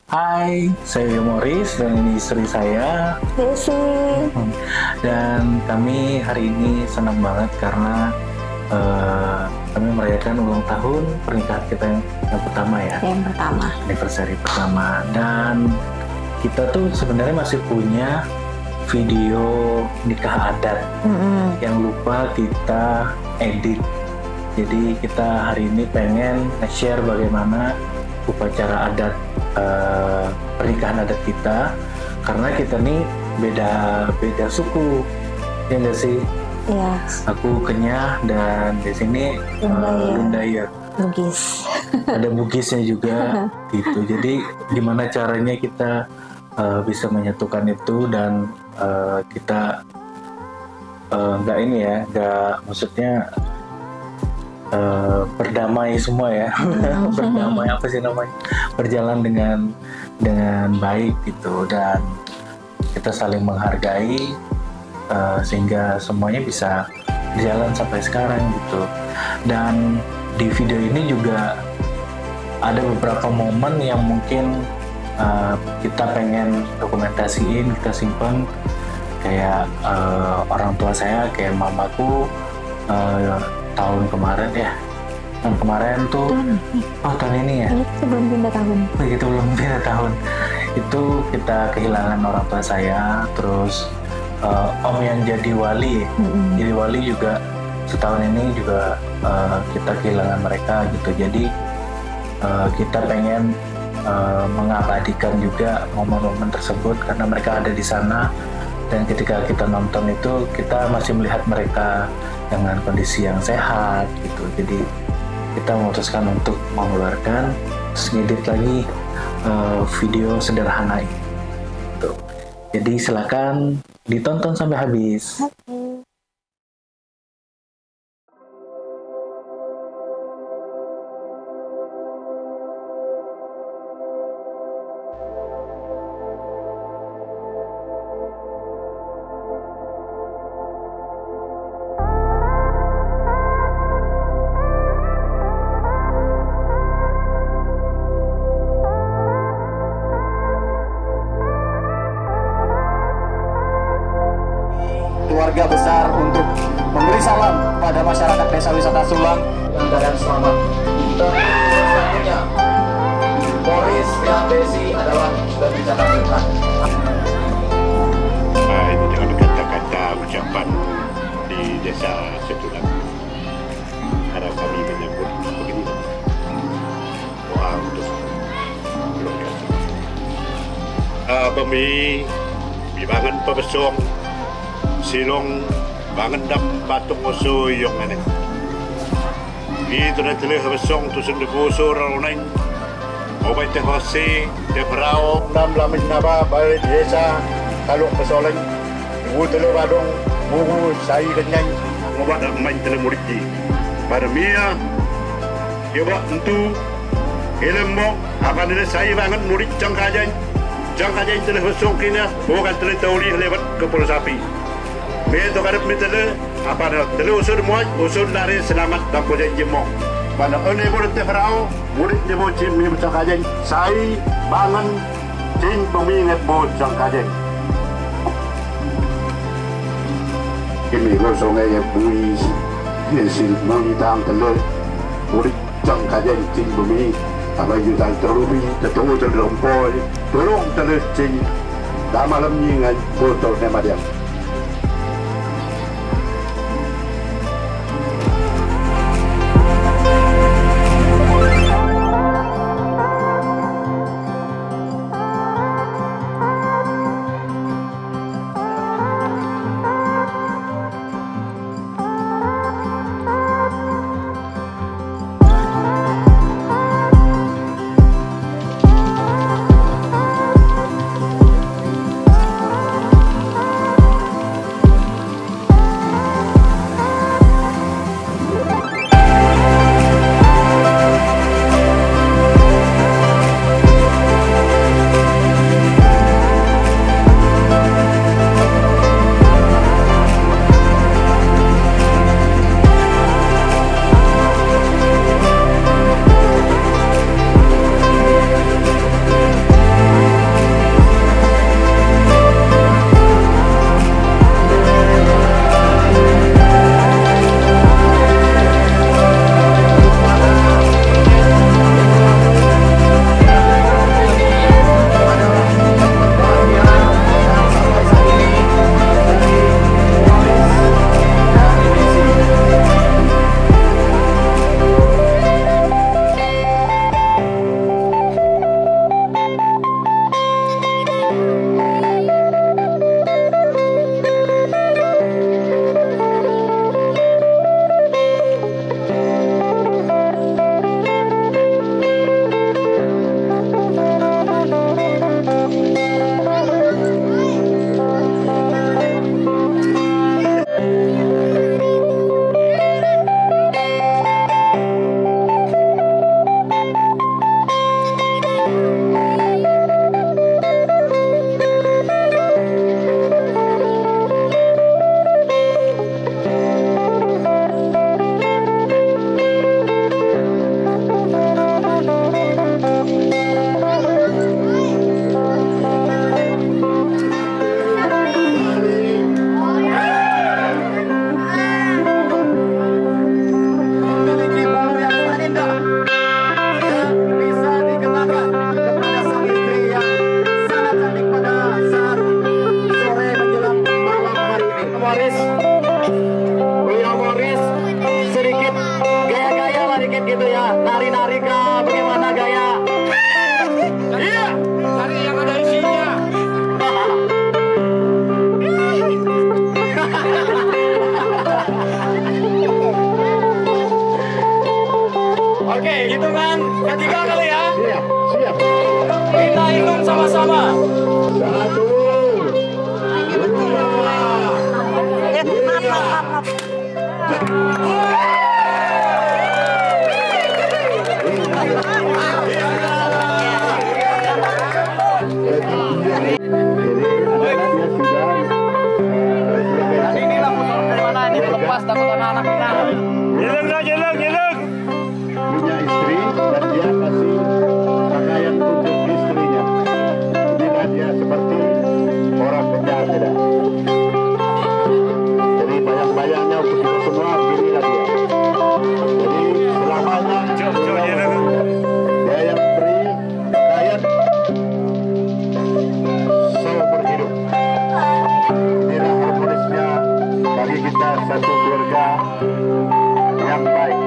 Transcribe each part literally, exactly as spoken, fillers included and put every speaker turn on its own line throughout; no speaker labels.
Hai, saya Yomoris dan ini istri saya,
Desi.
dan kami hari ini senang banget karena uh, kami merayakan ulang tahun pernikahan kita yang, yang pertama ya.
Yang pertama.
Anniversary pertama, dan kita tuh sebenarnya masih punya video nikah adat
Mm-hmm.
yang lupa kita edit. Jadi kita hari ini pengen share bagaimana upacara adat uh, pernikahan adat kita, karena kita nih beda beda suku, ya nggak sih?
Iya.
Aku Kenyah dan di sini uh, Lundaya.
Bugis.
Ada Bugisnya juga gitu. Jadi gimana caranya kita uh, bisa menyatukan itu dan uh, kita nggak uh, ini ya, nggak maksudnya Uh, berdamai semua ya. Berdamai apa sih namanya, berjalan dengan dengan baik gitu, dan kita saling menghargai uh, sehingga semuanya bisa berjalan sampai sekarang gitu. Dan di video ini juga ada beberapa momen yang mungkin uh, kita pengen dokumentasiin, kita simpan, kayak uh, orang tua saya, kayak mamaku uh, tahun kemarin ya, tahun kemarin tuh, oh tahun ini ya,
ini sebelum pindah tahun,
begitu belum pindah tahun, itu kita kehilangan orang tua saya. Terus uh, om yang jadi wali, mm-hmm. jadi wali juga setahun ini juga uh, kita kehilangan mereka gitu. Jadi uh, kita pengen uh, mengabadikan juga momen-momen tersebut karena mereka ada di sana, dan ketika kita nonton itu kita masih melihat mereka dengan kondisi yang sehat gitu. Jadi kita memutuskan untuk mengeluarkan sedikit lagi uh, video sederhana ini gitu. Jadi silakan ditonton sampai habis.
Okay.
Keluarga besar untuk memberi salam pada masyarakat Desa Wisata Sulang dan keadaan selamat. Selanjutnya, Boris dan Desi adalah sudah bicara tentang
uh, itu dengan kata-kata ucapan di Desa Setulang. Karena kami menyambut begini, doa untuk keluarga. Uh, Bumi, bibangan pebesong silong bangendap patung oso yung aneng. Dito na tili habesong tusong debuso rauneng. Obay te Jose, te Brao, nam lamin na ba bay desa kalok pesoleng. Ibu tele badong buhu sai kenyang ngobat main tele muriki. Pada mia yoba entu ilmu akan ada sai banget murid jangkajan. Jangkajan tele habesong kina bukan tele tauli lewat ke Pulau Sapi. Beto kadap mitele apa dah tele usul muat usul dari selamat dan boleh jemok. Mana ane boleh terau murid dia boleh cim ni macam kajen. Saya bangan cing pemingat boleh macam kajen. Kini lo sungai yang bui yesil mengitang tele murid macam kajen cing pemi apa jutaan terlebih tertunggu terlompoi tolong tele cing dah malam ni ngan botol nama dia.
Cari yang ada isinya. Oke, hitungan ketiga kali ya.
Siap, siap.
Kita hitung sama-sama.
Satu,
Tadi ini lampu sorot dari mana? Ini lepas takut anak-anak kena.
Jeleng, jeleng, jeleng. Punya istri dan dia kasih pakaian untuk istrinya. Inilah dia seperti orang penjahat tidak. Jadi bayang-bayangnya untuk kita semua beginilah dia. Jadi selamanya dia yang beri pakaian seumur hidup. Inilah harmonisnya bagi kita satu keluarga yang baik.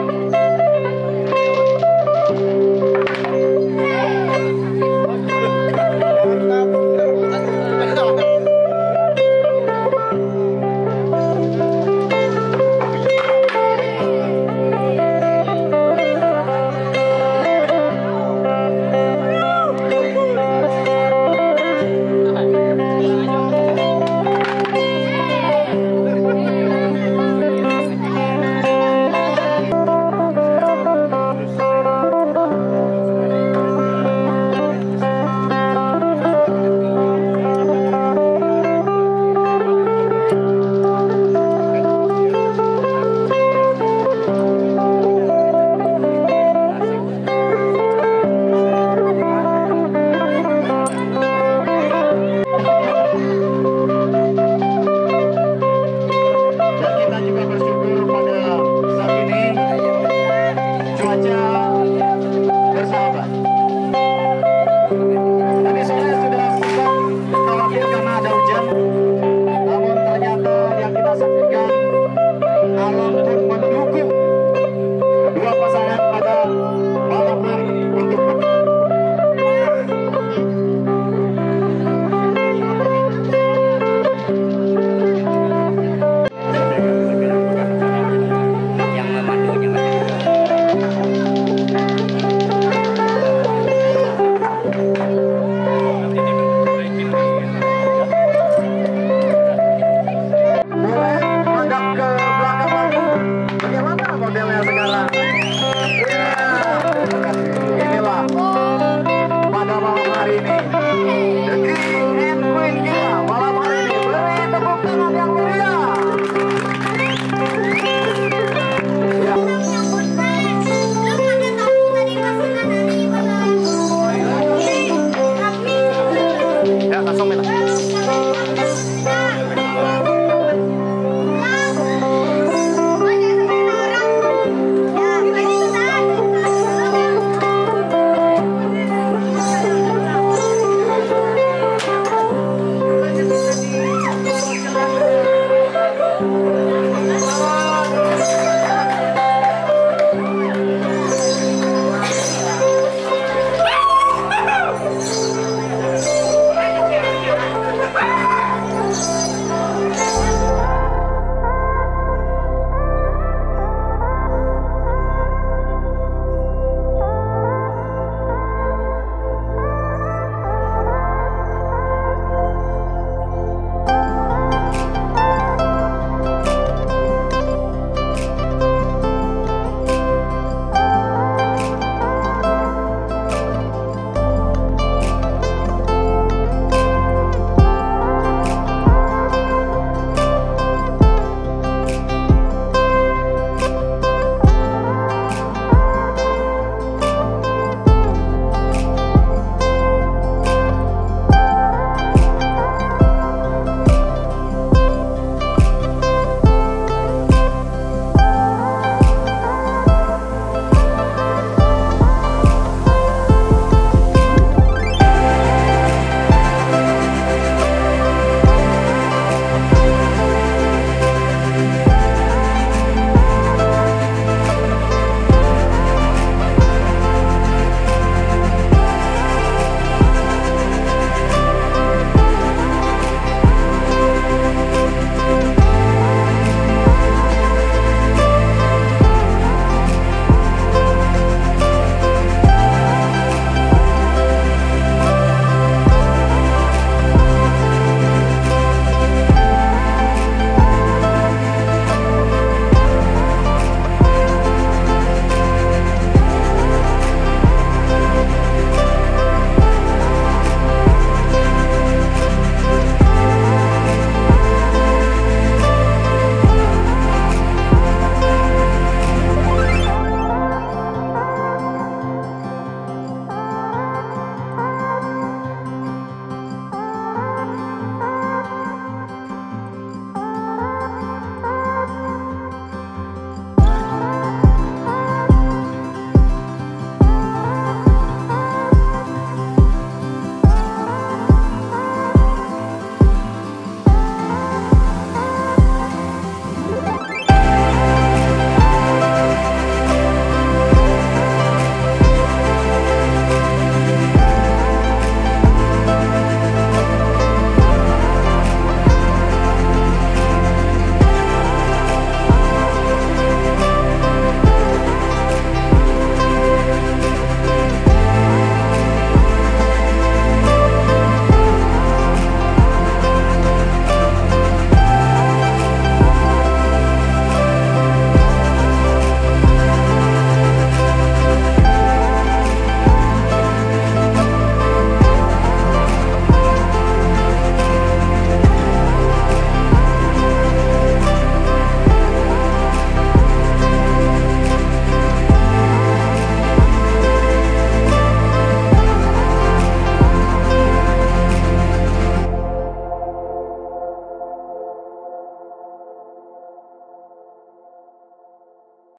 Inilah pada malam hari ini